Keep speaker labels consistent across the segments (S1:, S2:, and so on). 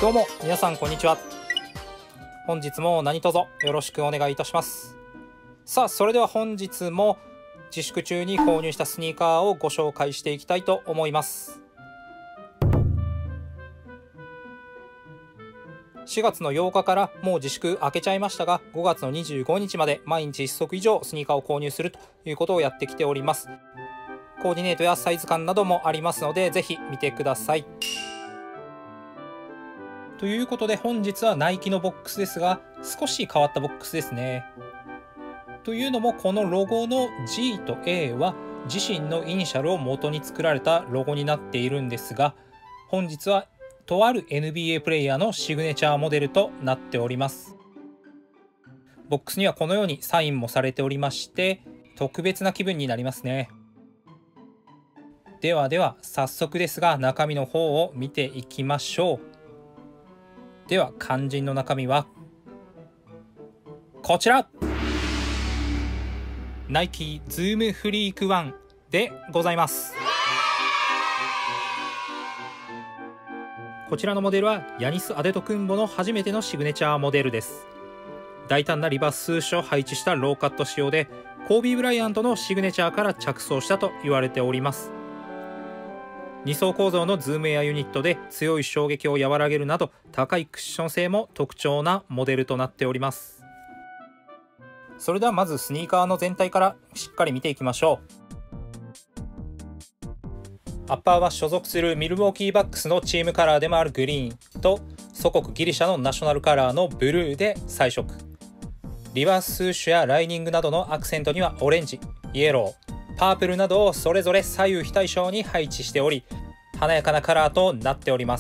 S1: どうも皆さんこんにちは。本日も何卒よろしくお願いいたします。さあ、それでは本日も自粛中に購入したスニーカーをご紹介していきたいと思います。4月の8日からもう自粛明けちゃいましたが、5月の25日まで毎日1足以上スニーカーを購入するということをやってきております。コーディネートやサイズ感などもありますので、ぜひ見てください。ということで本日はナイキのボックスですが、少し変わったボックスですね。というのも、このロゴの G と A は自身のイニシャルを元に作られたロゴになっているんですが、本日はとある NBA プレイヤーのシグネチャーモデルとなっております。ボックスにはこのようにサインもされておりまして、特別な気分になりますね。では早速ですが中身の方を見ていきましょう。では肝心の中身はこちら、ナイキズームフリーク1でございます。こちらのモデルはヤニス・アデトクンボの初めてのシグネチャーモデルです。大胆なリバーススーシュを配置したローカット仕様で、コービー・ブライアントのシグネチャーから着想したと言われております。2層構造のズームエアユニットで強い衝撃を和らげるなど、高いクッション性も特徴なモデルとなっております。それではまずスニーカーの全体からしっかり見ていきましょう。アッパーは所属するミルウォーキーバックスのチームカラーでもあるグリーンと、祖国ギリシャのナショナルカラーのブルーで彩色。リバーススーシュやライニングなどのアクセントにはオレンジ、イエロー、パープルなどをそれぞれ左右非対称に配置しており、華やかなカラーとなっております。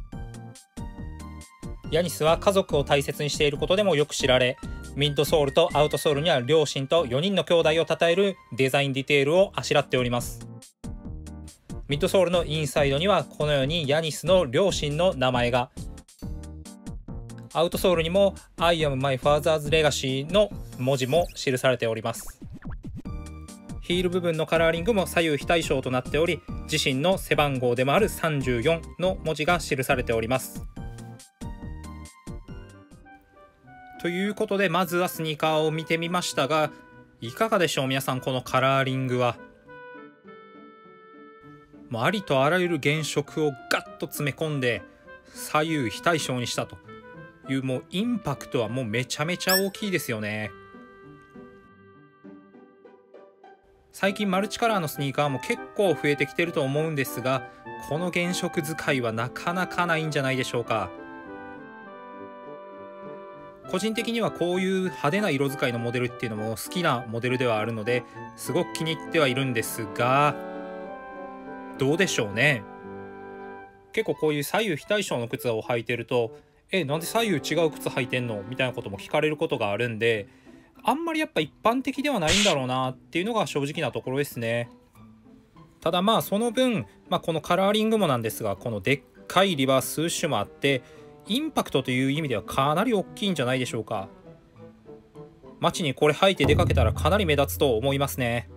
S1: ヤニスは家族を大切にしていることでもよく知られ、ミッドソールとアウトソールには両親と4人の兄弟を称えるデザインディテールをあしらっております。ミッドソールのインサイドにはこのようにヤニスの両親の名前が、アウトソールにも I am my father's legacy の文字も記されております。ヒール部分のカラーリングも左右非対称となっており、自身の背番号でもある34の文字が記されております。ということでまずはスニーカーを見てみましたが、いかがでしょう皆さん。このカラーリングはもうありとあらゆる原色をガッと詰め込んで左右非対称にしたという、もうインパクトはもうめちゃめちゃ大きいですよね。最近マルチカラーのスニーカーも結構増えてきてると思うんですが、この原色使いはなかなかないんじゃないでしょうか。個人的にはこういう派手な色使いのモデルっていうのも好きなモデルではあるので、すごく気に入ってはいるんですが、どうでしょうね。結構こういう左右非対称の靴を履いてると、なんで左右違う靴履いてんのみたいなことも聞かれることがあるんで、あんまりやっぱ一般的ではないんだろうなっていうのが正直なところですね。ただその分、このカラーリングもなんですが、このでっかいリバーススーシュもあって、インパクトという意味ではかなり大きいんじゃないでしょうか。街にこれ履いて出かけたらかなり目立つと思いますね。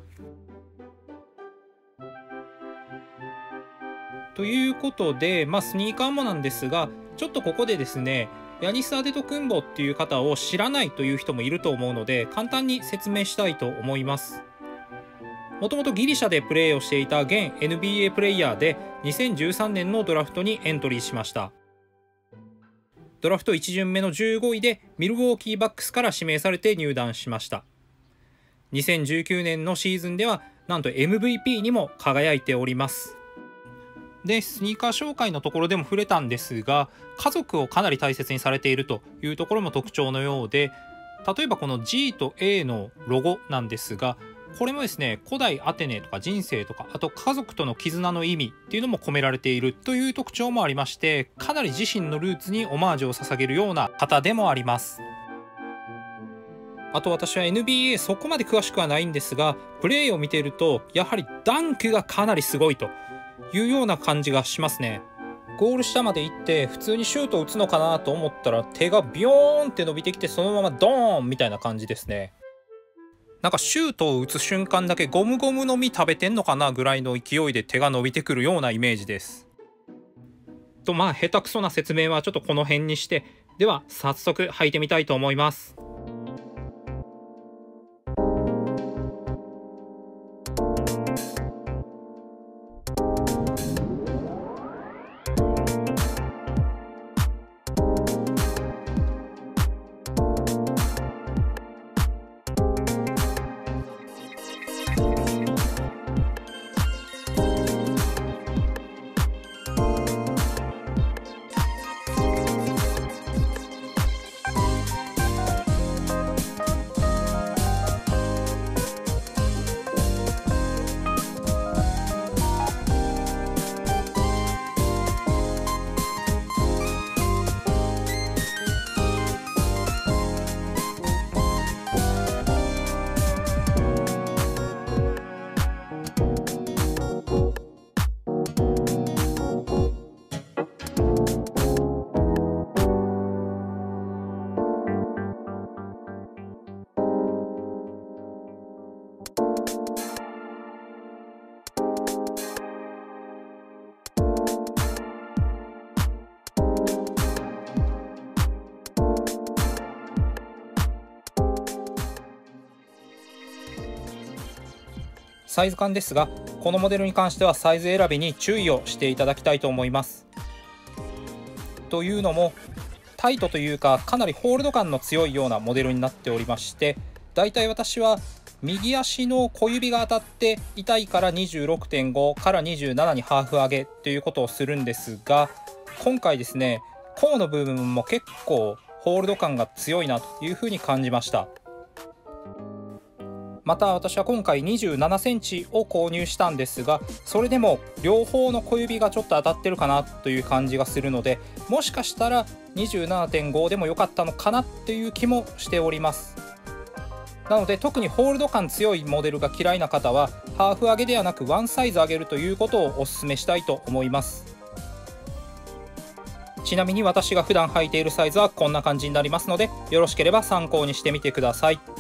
S1: ということで、スニーカーもなんですが、ちょっとここでですね、ヤニス・アデトクンボっていう方を知らないという人もいると思うので、簡単に説明したいと思います。もともとギリシャでプレーをしていた現 NBA プレイヤーで、2013年のドラフトにエントリーしました。ドラフト1巡目の15位でミルウォーキーバックスから指名されて入団しました。2019年のシーズンではなんと MVP にも輝いております。で、スニーカー紹介のところでも触れたんですが、家族をかなり大切にされているというところも特徴のようで、例えばこの G と A のロゴなんですが、これもですね、古代アテネとか人生とか、あと家族との絆の意味っていうのも込められているという特徴もありまして、かなり自身のルーツにオマージュを捧げるような方でもあります。あと私は NBA そこまで詳しくはないんですが、プレーを見ているとやはりダンクがかなりすごいというような感じがしますね。ゴール下まで行って普通にシュートを打つのかなと思ったら、手がビヨーンって伸びてきてそのままドーンみたいな感じですね。なんかシュートを打つ瞬間だけゴムゴムの実食べてんのかなぐらいの勢いで手が伸びてくるようなイメージです。 まあ下手くそな説明はちょっとこの辺にして、では早速履いてみたいと思います。サイズ感ですが、このモデルに関してはサイズ選びに注意をしていただきたいと思います。というのも、タイトというかかなりホールド感の強いようなモデルになっておりまして、だいたい私は右足の小指が当たって痛いから 26.5 から27にハーフ上げということをするんですが、今回ですね、甲の部分も結構ホールド感が強いなというふうに感じました。また私は今回27センチを購入したんですが、それでも両方の小指がちょっと当たってるかなという感じがするので、もしかしたら 27.5 でも良かったのかなっていう気もしております。なので特にホールド感強いモデルが嫌いな方はハーフ上げではなくワンサイズ上げるということをお勧めしたいと思います。ちなみに私が普段履いているサイズはこんな感じになりますので、よろしければ参考にしてみてください。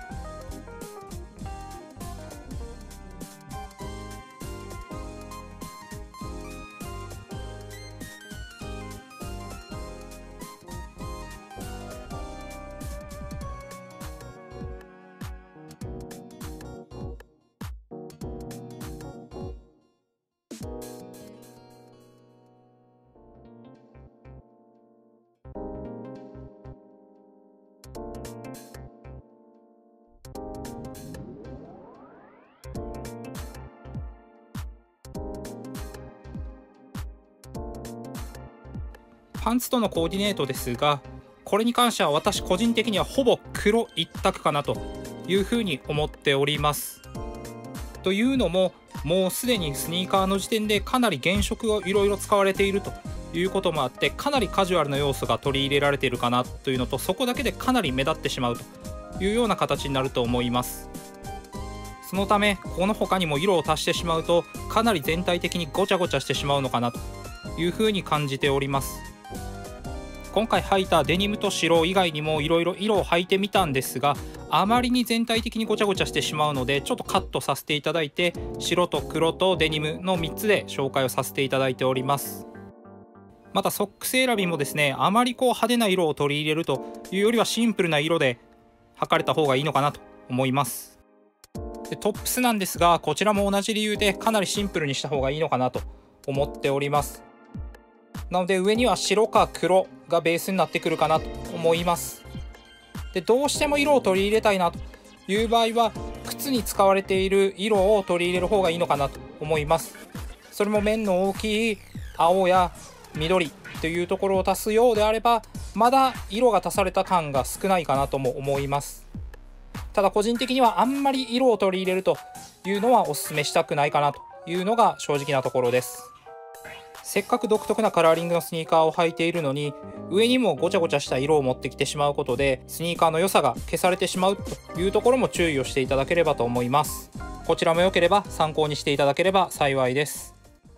S1: パンツとのコーディネートですが、これに関しては私個人的にはほぼ黒一択かなというふうに思っております。というのも、もうすでにスニーカーの時点でかなり原色がいろいろ使われているということもあって、かなりカジュアルな要素が取り入れられているかなというのと、そこだけでかなり目立ってしまうというような形になると思います。そのためこの他にも色を足してしまうとかなり全体的にごちゃごちゃしてしまうのかなというふうに感じております。今回履いたデニムと白以外にもいろいろ色を履いてみたんですが、あまりに全体的にごちゃごちゃしてしまうので、ちょっとカットさせていただいて、白と黒とデニムの3つで紹介をさせていただいております。またソックス選びもですね、あまり派手な色を取り入れるというよりはシンプルな色で履かれた方がいいのかなと思います。でトップスなんですが、こちらも同じ理由でかなりシンプルにした方がいいのかなと思っております。なので上には白か黒がベースになってくるかなと思います。でどうしても色を取り入れたいなという場合は、靴に使われている色を取り入れる方がいいのかなと思います。それも面の大きい青や緑というところを足すようであれば、まだ色が足された感が少ないかなとも思います。ただ個人的にはあんまり色を取り入れるというのはお勧めしたくないかなというのが正直なところです。せっかく独特なカラーリングのスニーカーを履いているのに、上にもごちゃごちゃした色を持ってきてしまうことでスニーカーの良さが消されてしまうというところも注意をしていただければと思います。こちらも良ければ参考にしていただければ幸いです。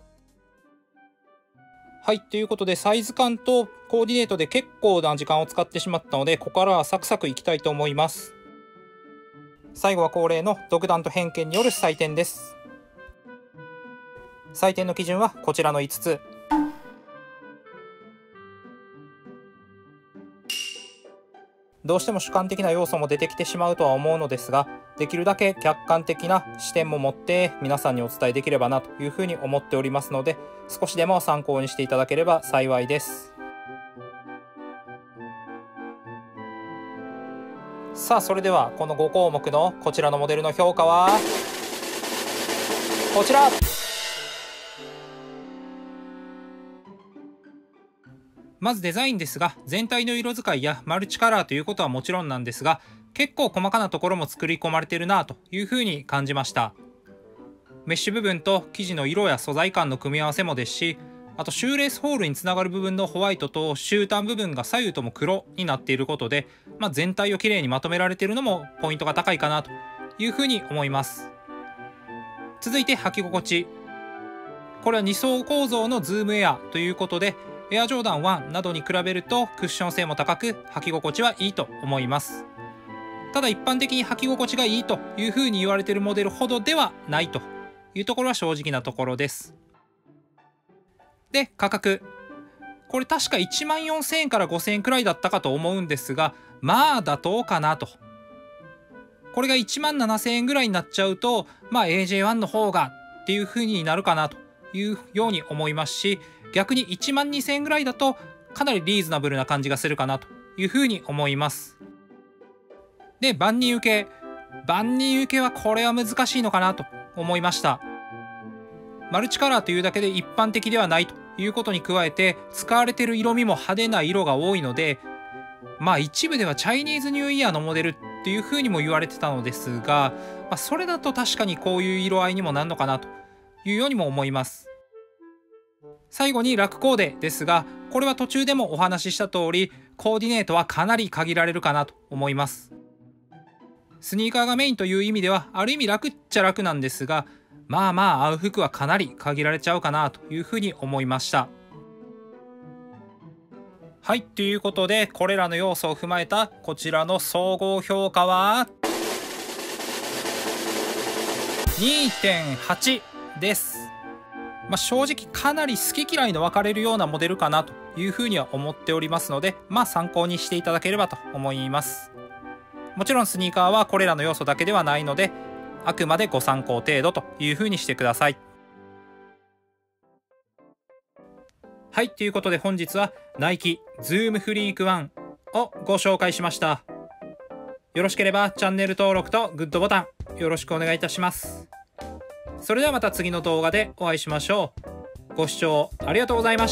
S1: はい、ということでサイズ感とコーディネートで結構な時間を使ってしまったので、ここからはサクサクいきたいと思います。最後は恒例の独断と偏見による採点です。採点の基準はこちらの5つ。 どうしても主観的な要素も出てきてしまうとは思うのですが、できるだけ客観的な視点も持って皆さんにお伝えできればなというふうに思っておりますので、少しでも参考にしていただければ幸いです。さあ、それではこの5項目のこちらのモデルの評価はこちら。まずデザインですが、全体の色使いやマルチカラーということはもちろんなんですが、結構細かなところも作り込まれてるなというふうに感じました。メッシュ部分と生地の色や素材感の組み合わせもですし、あとシューレースホールにつながる部分のホワイトと終端部分が左右とも黒になっていることで、全体をきれいにまとめられているのもポイントが高いかなというふうに思います。続いて履き心地。これは2層構造のズームエアということで、エアジョーダン1などに比べるとクッション性も高く履き心地はいいと思います。ただ一般的に履き心地がいいというふうに言われているモデルほどではないというところは正直なところです。で、価格。これ確か14,000円から5,000円くらいだったかと思うんですが、妥当かなと。これが17,000円ぐらいになっちゃうと、AJ1 の方がっていう風になるかなというように思いますし、逆に12,000円ぐらいだとかなりリーズナブルな感じがするかなという風に思います。で、万人受け。万人受けはこれは難しいのかなと思いました。マルチカラーというだけで一般的ではないということに加えて、使われている色味も派手な色が多いので、一部ではチャイニーズニューイヤーのモデルっていう風にも言われてたのですが、それだと確かにこういう色合いにもなるのかなというようにも思います。最後にラクコーデですが、これは途中でもお話しした通り、コーディネートはかなり限られるかなと思います。スニーカーがメインという意味ではある意味楽っちゃ楽なんですが、合う服はかなり限られちゃうかなというふうに思いました。はい、ということでこれらの要素を踏まえたこちらの総合評価は 2.8 です。正直かなり好き嫌いの分かれるようなモデルかなというふうには思っておりますので、参考にしていただければと思います。もちろんスニーカーはこれらの要素だけではないので、あくまでご参考程度というふうにしてください。はい、ということで本日はナイキズームフリーク1をご紹介しました。よろしければチャンネル登録とグッドボタンよろしくお願いいたします。それではまた次の動画でお会いしましょう。ご視聴ありがとうございました。